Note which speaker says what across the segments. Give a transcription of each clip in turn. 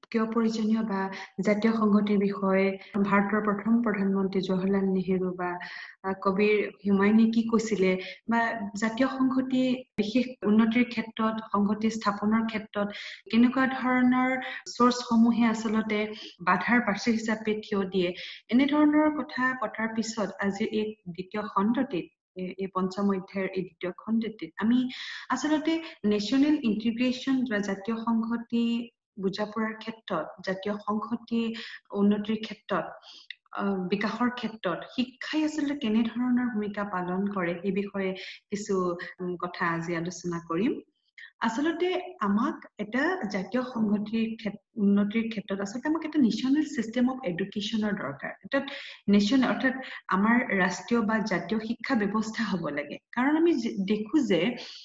Speaker 1: কিয় প্ৰয়োজনীয় বা জাতীয় সংহতিৰ বিষয়ে ভাৰতৰ প্ৰথম প্ৰধানমন্ত্ৰী জৱাহৰলাল নেহেৰু বা কবিৰ হুমায়ুনে কি কৈছিলে বা জাতীয় সংহতি বিশেষ উন্নতিৰ ক্ষেত্ৰত সংহতি স্থাপনৰ ক্ষেত্ৰত কেনেকুৱা ধৰণৰ চ'ৰ্চসমূহে আচলতে বাধাৰ পাৰ্শ্ব হিচাপে থিয় দিয়ে এনেধৰণৰ কথা পতাৰ পিছত আজি এই দ্বিতীয় খণ্ডটিত এই পঞ্চম অধ্যায়ৰ এই দ্বিতীয় খণ্ডটিত আমি আচলতে নেশ্যনেল ইণ্টিগ্ৰেশ্যন বা জাতীয় সংহতি বুজা পৰাৰ ক্ষেত্ৰত জাতীয় সংহতি উন্নতিৰ ক্ষেত্ৰত বিকাশৰ ক্ষেত্ৰত শিক্ষাই আচলতে কেনেধৰণৰ ভূমিকা পালন কৰে এই বিষয়ে কিছু কথা আজি আলোচনা কৰিম আচলতে আমাক এটা জাতীয় সংহতিৰ উন্নতিৰ ক্ষেত্ৰত আচলতে আমাক এটা নেশ্যনেল চিষ্টেম অফ এডুকেশ্যনৰ দৰকাৰ এটা নেশ্যনেল অৰ্থাৎ আমাৰ ৰাষ্ট্ৰীয় বা জাতীয় শিক্ষা ব্যৱস্থা হ'ব লাগে কাৰণ আমি দেখো যে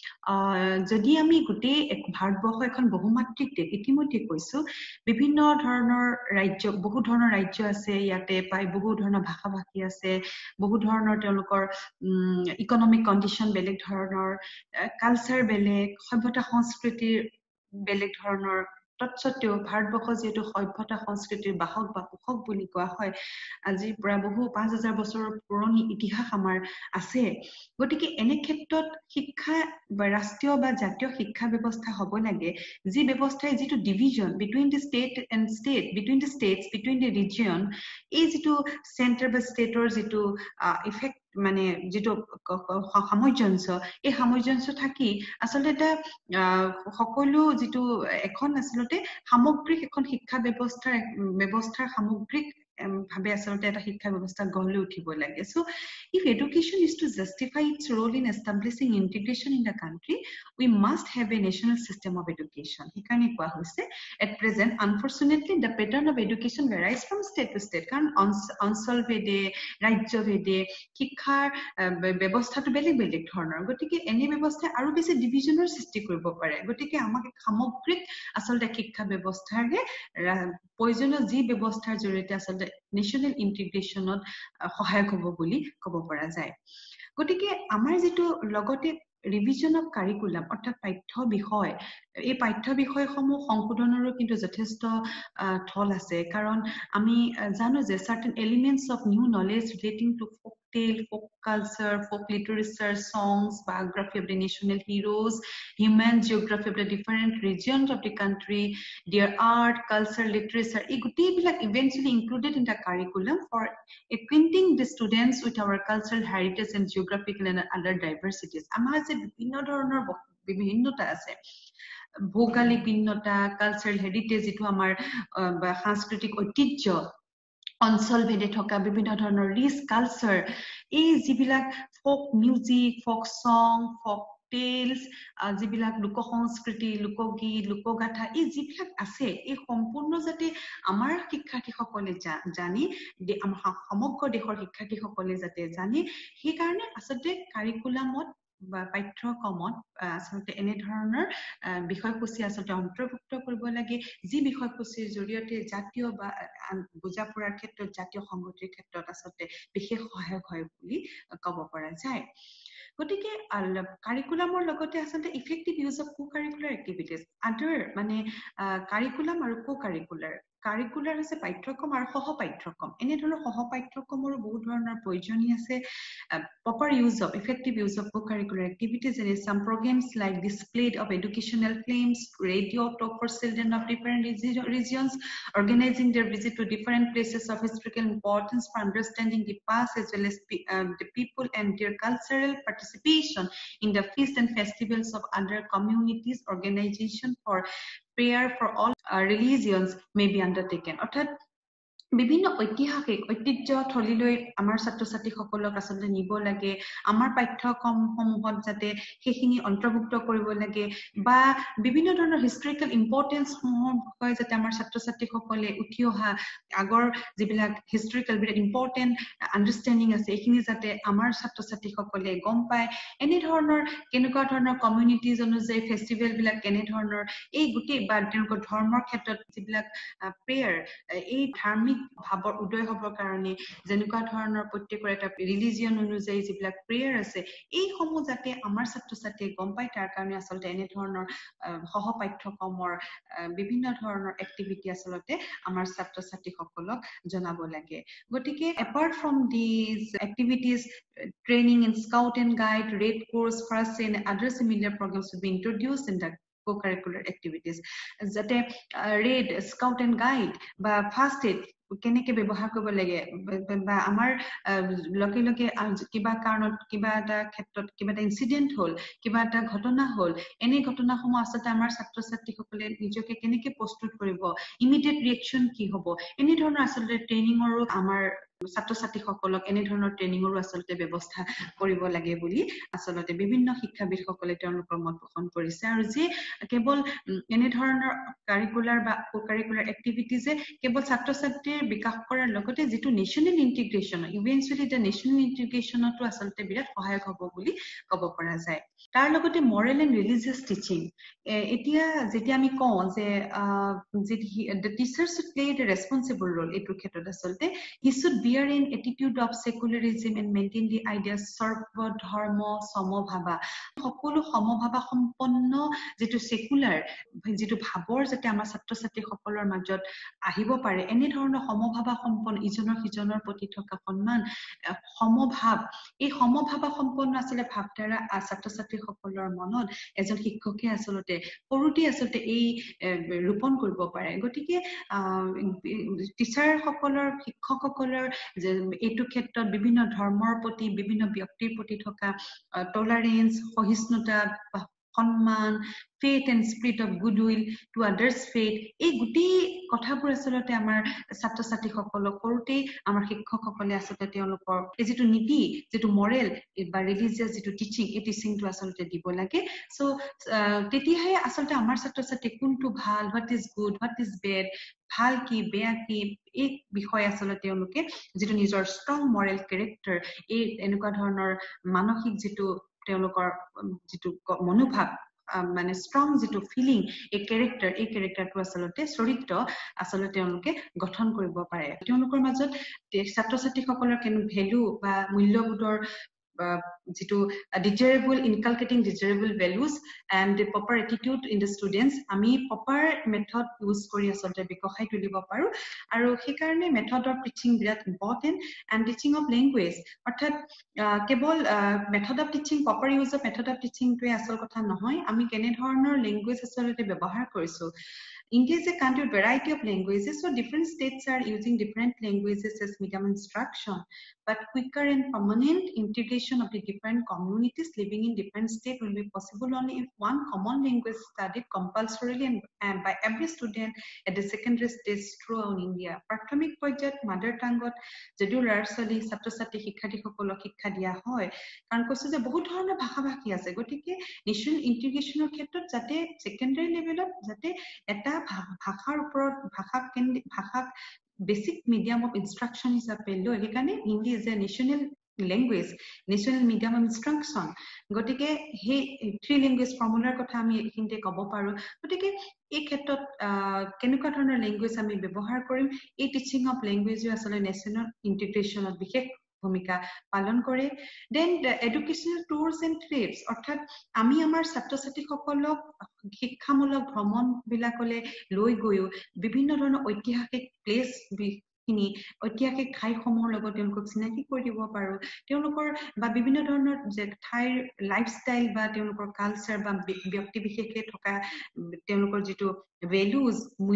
Speaker 1: যদি আমি গোটেই ভাৰতবৰ্ষ এখন বহুমাত্ৰিক দেশ ইতিমধ্যে কৈছো বিভিন্ন ধৰণৰ ৰাজ্য বহু ধৰণৰ ৰাজ্য আছে ইয়াতে পাই বহু ধৰণৰ ভাষা-ভাষী আছে বহু ধৰণৰ তেওঁলোকৰ ইকনমিক কণ্ডিশ্যন বেলেগ ধৰণৰ কালচাৰ বেলেগ সভ্যতা সংস্কৃতিৰ বেলেগ ধৰণৰ তৎসত্ত্বেও ভাৰতবৰ্ষ যিহেতু সভ্যতা সংস্কৃতিৰ বাহক বা পোষক বুলি কোৱা হয় আজিৰ পৰা বহু ৫,০০০ বছৰৰ পুৰণি ইতিহাস আমাৰ আছে গতিকে এনে ক্ষেত্ৰত শিক্ষা বা ৰাষ্ট্ৰীয় বা জাতীয় শিক্ষা ব্যৱস্থা হ'ব লাগে যি ব্যৱস্থাই যিটো division between the state and state between the states between the region এই যিটো চেণ্টাৰ বা ষ্টেটৰ যিটো ইফেক্ট মানে যিটো সামঞ্জস্য এই সামঞ্জস্য থাকি আচলতে এটা সকলো যিটো এখন আচলতে সামগ্ৰিক এখন শিক্ষা ব্যৱস্থাৰ সামগ্ৰিক ভাবে আচলতে এটা শিক্ষা ব্যৱস্থা গঢ় লৈ উঠিব লাগে so if education is to justify its role in establishing integration in the country we must have a national system of education সেইকাৰণে কোৱা হৈছে at present unfortunately the pattern of education varies from state to state কাৰণ অঞ্চল ভেদে ৰাজ্য ভেদে শিক্ষাৰ ব্যৱস্থাটো বেলেগ বেলেগ ধৰণৰ গতিকে এনে ব্যৱস্থা আৰু বেছি ডিভিজনৰ সৃষ্টি কৰিব পাৰে গতিকে আমাক সামগ্ৰিক আচলতে শিক্ষা ব্যৱস্থাৰে প্ৰয়োজনীয় যি ব্যৱস্থাৰ জৰিয়তে আচলতে নেশ্যনেল ইণ্টিগ্ৰেশ্যনত সহায়ক হ'ব বুলি ক'ব পৰা যায় গতিকে আমাৰ যেটো লগতে ৰিভিজন অফ কাৰিকুলাম অৰ্থাৎ পাঠ্য বিষয় এই পাঠ্য বিষয়সমূহ সংশোধনৰো কিন্তু যথেষ্ট থল আছে কাৰণ আমি জানো যে certain elements of new knowledge relating to folk tale folk culture folk literature songs biography of the national heroes human geography of the different regions of the country their art culture literature এই গুটেইবিলাক eventually included in the curriculum for acquainting the students with our cultural heritage and geographical and other diversities আমাৰ যে বিভিন্ন ধৰণৰ বিভিন্নতা আছে ভৌগোলিক ভিন্নতা cultural heritage যেটো আমাৰ সাংস্কৃতিক ঐতিহ্য অঞ্চল ভেদে থকা বিভিন্ন ধৰণৰ ৰিচ কালচাৰ এই যিবিলাক ফোক মিউজিক ফোক সং ফোক টেলস যিবিলাক লোক সংস্কৃতি লোকগীত লোকগাথা এই যিবিলাক আছে এই সম্পূৰ্ণ যাতে আমাৰ শিক্ষাৰ্থীসকলে জানি আমাৰ সমগ্ৰ দেশৰ শিক্ষাৰ্থীসকলে যাতে জানি সেই কাৰণে আচলতে কাৰিকুলামত বা পাঠ্যক্ৰমত আচলতে এনে ধৰণৰ বিষয়সূচী আচলতে অন্তৰ্ভুক্ত কৰিব লাগে যি বিষয়সূচীৰ জৰিয়তে জাতীয় বা বুজা পৰাৰ ক্ষেত্ৰত জাতীয় সংগতিৰ ক্ষেত্ৰত আচলতে বিশেষ সহায়ক হয় বুলি ক'ব পৰা যায় গতিকে কাৰিকুলামৰ লগতে আচলতে effective use of co-curricular activities other মানে কাৰিকুলাম আৰু কো-কাৰিকুলাৰ কাৰিকুলাৰ হৈছে পাঠ্যক্ৰম আৰু সহ-পাঠ্যক্ৰম এনে ধৰণৰ সহ-পাঠ্যক্ৰমৰো বহু ধৰণৰ প্ৰয়োজনীয় আছে proper use of effective use of co-curricular activities in some programs like display of educational films radio talk for children of different regions organizing their visit to different places of historical importance for understanding the past as well as the people and their cultural participation in the feasts and festivals of other communities organization for prayer for all religions may be undertaken অর্থাৎ বিভিন্ন ঐতিহাসিক ঐতিহ্য থলিলৈ আমাৰ ছাত্ৰ-ছাত্ৰীসকলক আচলতে নিব লাগে আমাৰ পাঠ্যক্ৰমসমূহত যাতে সেইখিনি অন্তৰ্ভুক্ত কৰিব লাগে বা বিভিন্ন ধৰণৰ হিষ্টৰিকেল ইম্পৰ্টেন্স সমূহৰ বিষয়ে যাতে আমাৰ ছাত্ৰ-ছাত্ৰীসকলে উঠি অহা আগৰ যিবিলাক হিষ্টৰিকেল বিৰাট ইম্পৰ্টেন্ট আণ্ডাৰষ্টেণ্ডিং আছে এইখিনি যাতে আমাৰ ছাত্ৰ-ছাত্ৰীসকলে গম পায় এনে ধৰণৰ কেনেকুৱা ধৰণৰ কমিউনিটিজ অনুযায়ী ফেষ্টিভেল বিলাক কেনে ধৰণৰ এই গোটেই বা তেওঁলোকৰ ধৰ্মৰ ক্ষেত্ৰত যিবিলাক প্ৰেয়াৰ এই ধাৰ্মিক ভাৱৰ উদয় হ'বৰ কাৰণে যেনেকুৱা ধৰণৰ প্ৰত্যেকৰ এটা ৰিলিজিয়ন অনুযায়ী যিবিলাক প্ৰেয়াৰ আছে এই সমূহ যাতে আমাৰ ছাত্ৰ-ছাত্ৰীয়ে গম পায় তাৰ কাৰণে আচলতে এনে ধৰণৰ সহপাঠ্যক্ৰমৰ বিভিন্ন ধৰণৰ এক্টিভিটি আচলতে আমাৰ ছাত্ৰ-ছাত্ৰীসকলক জনাব লাগে গতিকে apart from these activities training in Scout and Guide, Red Course, First Aid, and other similar programs will be introduced in the co-curricular activities. Jate Red, Scout and Guide, ba First Aid, কেনেকে ব্যৱহাৰ কৰিব লাগে বা আমাৰ লগে লগে কিবা কাৰণত কিবা এটা ক্ষেত্ৰত কিবা এটা ইনসিডেন্ট হল কিবা এটা ঘটনা হল এনে ঘটনাসমূহ আচলতে আমাৰ ছাত্ৰ-ছাত্ৰীসকলে নিজকে কেনেকে প্ৰস্তুত কৰিব ইমিডিয়েট ৰিএকচন কি হ'ব এনে ধৰণৰ আচলতে ট্ৰেইনিংৰো আমাৰ ছাত্ৰ-ছাত্ৰীসকলক এনে ধৰণৰ ট্ৰেইনিংৰো আচলতে ব্যৱস্থা কৰিব লাগে বুলি আচলতে বিভিন্ন শিক্ষাবিদসকলে তেওঁলোকৰ মত পোষণ কৰিছে আৰু যে কেৱল এনে ধৰণৰ কাৰিকুলাৰ বা কো-কাৰিকুলাৰ এক্টিভিটিজে কেৱল ছাত্ৰ-ছাত্ৰীৰ বিকাশ কৰাৰ লগতে যেটো national integration eventually the national ইন্টিগ্ৰেচনতো আচলতে বিৰাট সহায়ক হ'ব বুলি ক'ব পৰা যায় তাৰ লগতে মৰেল এণ্ড ৰিলিজিয়াছ টিচিং এতিয়া যেতিয়া আমি কওঁ যে the teacher should play a responsible role এইটো ক্ষেত্ৰত আচলতে he should bear an attitude of secularism and maintain the idea sarva dharma samabhava সকলো সমভাবা সম্পন্ন যেটো সেকুলাৰ যেটো ভাবৰ যাতে আমাৰ ছাত্ৰ-ছাত্ৰী সকলৰ মাজত আহিব পাৰে এনে ধৰণৰ সমভাবা সম্পন্ন ইজনৰ সিজনৰ প্ৰতি থকা সন্মান সমভাৱ এই সমভাবা সম্পন্ন আসলে ভাৱধাৰা ছাত্ৰ-ছাত্ৰী সকলৰ মনত এজন শিক্ষকে আচলতে সৰুতে আচলতে এই ৰূপন কৰিব পাৰে গতিকে টিচাৰ সকলৰ শিক্ষক সকলৰ এইটো ক্ষেত্ৰত বিভিন্ন ধৰ্মৰ প্ৰতি বিভিন্ন ব্যক্তিৰ প্ৰতি থকা টলাৰেন্স সহিষ্ণুতা সন্মান faith and spirit of goodwill to others faith এই গুটি কথাবোৰ আচলতে আমাৰ ছাত্ৰ-ছাত্ৰী সকলক কৰোতে আমাৰ শিক্ষকসকলে আচলতে তেওঁলোকৰ এই যেটো নীতি যেটো মৰেল বা ৰিলিজিয়াছ যেটো টিচিং এই টিচিংটো আচলতে দিব লাগে সো তেতিয়াহে আচলতে আমাৰ ছাত্ৰ-ছাত্ৰী কোনটো ভাল what is good what is bad ভাল কি বেয়া কি এই বিষয় আচলতে তেওঁলোকে যেটো নিজৰ ষ্ট্ৰং মৰেল ক্যাৰেক্টাৰ এই এনেকুৱা ধৰণৰ মানসিক যেটো তেওঁলোকৰ যেটো মনোভাৱ মানে ষ্ট্ৰং যেটো ফিলিং এই ক্যাৰেক্টাৰটো আচলতে চৰিত্ৰ আচলতে তেওঁলোকে গঠন কৰিব পাৰে তেওঁলোকৰ মাজত ছাত্ৰ-ছাত্ৰীসকলৰ কেনে ভ্যালু বা মূল্যবোধৰ যেটো desirable inculcating desirable values and the proper attitude in the students আমি proper method use কৰি আচলতে বিকশাই তুলিব পাৰো আৰু সেই কাৰণে method of teaching Virat important and teaching of language অৰ্থাৎ কেৱল method of teaching proper use of method of teaching টোৱে আসল কথা নহয় আমি কেনে ধৰণৰ ল্যাঙ্গুৱেজ আচলতে ব্যৱহাৰ কৰিছো India is a country with variety of languages, so different states are using different languages as medium instruction. But quicker and permanent integration of the different communities living in different states will be possible only if one common language is studied compulsorily and by every student at the secondary stage throughout India. Prathamik পৰ্যায়ত mother tongue-ত যদিও ল'ৰা-ছোৱালী ছাত্ৰ-ছাত্ৰী শিক্ষাৰ্থীসকলক শিক্ষা দিয়া হয় কাৰণ কৈছো যে বহুত ধৰণৰ ভাষা-ভাষী আছে গতিকে নেশ্যনেল ইন্টিগ্ৰেচনৰ ক্ষেত্ৰত যাতে সেকেন্ডাৰী লেভেলত যাতে এটা ভাষাৰ ওপৰত ভাষাক বেসিক মিডিয়াম অফ ইনস্ট্ৰাকশন হিচাপে লৈ সেইকাৰণে Hindi is a national language national medium of instruction গতিকে হে থ্ৰী ল্যাঙ্গুৱেজ ফৰ্মুলাৰ কথা আমি এইখিনিতে ক'ব পাৰো গতিকে এই ক্ষেত্ৰত কেনেকুৱা ধৰণৰ ল্যাঙ্গুৱেজ আমি ব্যৱহাৰ কৰিম এই টিচিং অফ ল্যাঙ্গুৱেজ আসলে নেশ্যনেল ইন্টিগ্ৰেচনত বিশেষ ভূমিকা পালন কৰে then educational tours and trips অৰ্থাৎ আমি আমাৰ ছাত্ৰ-ছাত্ৰী সকলক শিক্ষামূলক ভ্ৰমণ বিলাকলে লৈ গৈও বিভিন্ন ধৰণৰ ঐতিহাসিক প্লেস খিনি ঐতিহাসিক ঠাইসমূহৰ লগত তেওঁলোকক চিনাকি কৰি দিব পাৰো তেওঁলোকৰ বা বিভিন্ন ধৰণৰ যে ঠাইৰ লাইফষ্টাইল বা তেওঁলোকৰ কালচাৰ বা ব্যক্তি বিশেষে থকা তেওঁলোকৰ যেটো ভ্যালুজ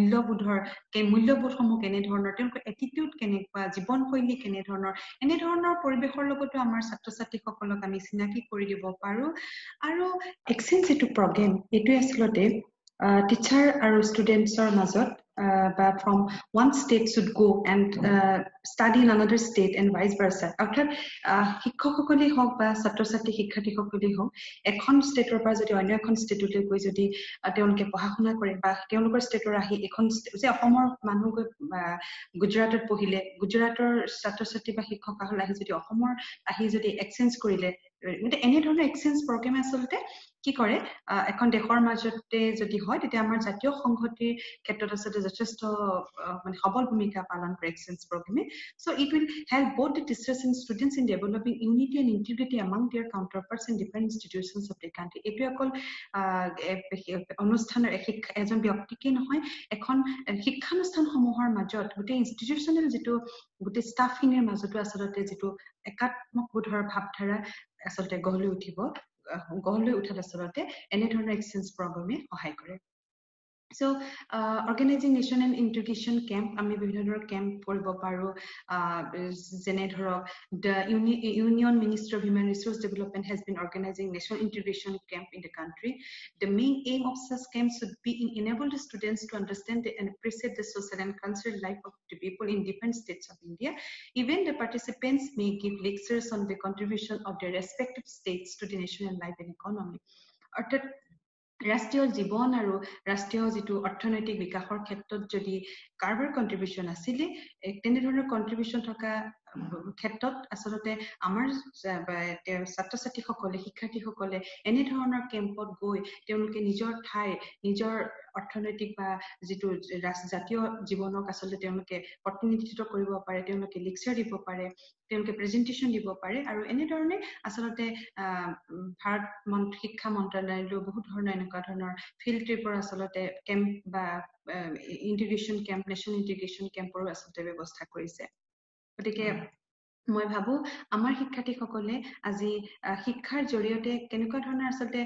Speaker 1: মূল্যবোধসমূহ কেনে ধৰণৰ তেওঁলোকৰ এটিটিউড কেনেকুৱা জীৱনশৈলী কেনে ধৰণৰ এনে ধৰণৰ পৰিবেশৰ লগতো আমাৰ ছাত্ৰ-ছাত্ৰী সকলক আমি চিনাকি কৰি দিব পাৰো আৰু এক্সচেঞ্জ যেটো প্ৰগ্ৰাম এটো আসলতে টিচাৰ আৰু ষ্টুডেন্টছৰ মাজত but from one state should go and study in another state and vice versa অৰ্থাৎ শিক্ষকসকলে হওক বা ছাত্ৰ-ছাত্ৰী শিক্ষাৰ্থীসকলে হওক এখন ষ্টেটৰ পৰা যদি অন্য এখন ষ্টেটলৈ গৈ যদি তেওঁলোকে পঢ়া-শুনা কৰে বা তেওঁলোকৰ ষ্টেটৰ আহি এখন যে অসমৰ মানুহ গৈ গুজৰাটত পঢ়িলে গুজৰাটৰ ছাত্ৰ-ছাত্ৰী বা শিক্ষকসকল আহি যদি অসমৰ আহি যদি এক্সচেঞ্জ কৰিলে এনে ধৰণৰ এক্সচেঞ্জ প্ৰগ্ৰেম আচলতে কি কৰে এখন দেশৰ মাজতে যদি হয় তেতিয়া আমাৰ জাতীয় সংহতিৰ ক্ষেত্ৰত আচলতে যথেষ্ট মানে সবল ভূমিকা পালন কৰে এক্সচেঞ্জ প্ৰগ্ৰেমে so it will help both the teachers and students in developing unity and integrity among their counterparts in different institutions of the country এটো অকল অনুষ্ঠানৰ এজন ব্যক্তিকে নহয় এখন শিক্ষানুষ্ঠানসমূহৰ মাজত গোটেই ইনষ্টিটিউচনেল যেটো গোটেই ষ্টাফিনৰ মাজতো আচলতে যেটো একাত্মক বোধৰ ভাৱধাৰা আচলতে গঢ়লৈ উঠাত আচলতে এনে ধৰণৰ এক্সচেঞ্জ প্ৰগ্ৰামে সহায় কৰে So, organizing national integration camp, আমি বিভিন্ন ধৰণৰ camp কৰিব পাৰো যেনে ধৰক the Union Ministry of Human Resource Development has been organizing national integration camp in the country. The main aim of such camps should be to enable the students to understand and appreciate the social and cultural life of the people in different states of India. Even the participants may give lectures on the contribution of their respective states to the national life and economy. অৰ্থাৎ ৰাষ্ট্ৰীয় জীৱন আৰু ৰাষ্ট্ৰীয় যেটো অৰ্থনৈতিক বিকাশৰ ক্ষেত্ৰত যদি কাৰ্বাৰ কন্ট্ৰিবিউশন আছিল তেনে ধৰণৰ কন্ট্ৰিবিউশন থকা ক্ষেত্ৰত আচলতে আমাৰ ছাত্ৰ ছাত্ৰীসকলে শিক্ষাৰ্থীসকলে এনে ধৰণৰ কেম্পত গৈ তেওঁলোকে নিজৰ ঠাই নিজৰ অৰ্থনৈতিক বা যেটো জাতীয় জীৱনক আচলতে তেওঁলোকে প্ৰতিনিধিত্ব কৰিব পাৰে তেওঁলোকে লেকচাৰ দিব পাৰে তেওঁলোকে প্ৰেজেন্টেশন দিব পাৰে আৰু এনে ধৰণে আচলতে ভাৰত শিক্ষা মন্ত্ৰালয়ৰ বহুত ধৰণৰ এনেকুৱা ধৰণৰ ফিল্ড ট্ৰিপৰ আচলতে কেম্প বা ইন্টিগ্ৰেশন কেম্প নেশ্যনেল ইন্টিগ্ৰেশন কেম্পৰ আচলতে ব্যৱস্থা কৰিছে গতিকে মই ভাবো আমাৰ শিক্ষাৰ্থীসকলে আজি শিক্ষাৰ জৰিয়তে কেনেকুৱা ধৰণৰ আচলতে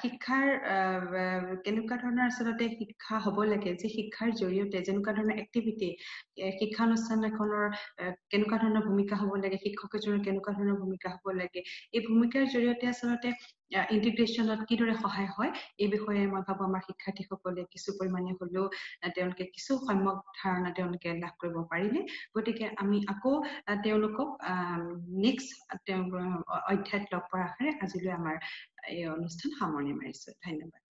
Speaker 1: শিক্ষা হ'ব লাগে যে শিক্ষাৰ জৰিয়তে যেনেকুৱা ধৰণৰ এক্টিভিটি শিক্ষানুষ্ঠানখনৰ কেনেকুৱা ধৰণৰ ভূমিকা হ'ব লাগে শিক্ষক এজনৰ কেনেকুৱা ধৰণৰ ভূমিকা হ'ব লাগে এই ভূমিকাৰ জৰিয়তে আচলতে ইন্টিগ্ৰেশনত কিদৰে সহায় হয় এই বিষয়ে মই ভাবো আমাৰ শিক্ষাৰ্থীসকলে কিছু পৰিমাণে হলেও তেওঁলোকে কিছু সম্যক ধাৰণা তেওঁলোকে লাভ কৰিব পাৰিলে গতিকে আমি আকৌ তেওঁলোকক নেক্সট অধ্যায়ত লগ পোৱাৰ আশাৰে আজিলৈ আমাৰ এই অনুষ্ঠান সামৰণি মাৰিছো ধন্যবাদ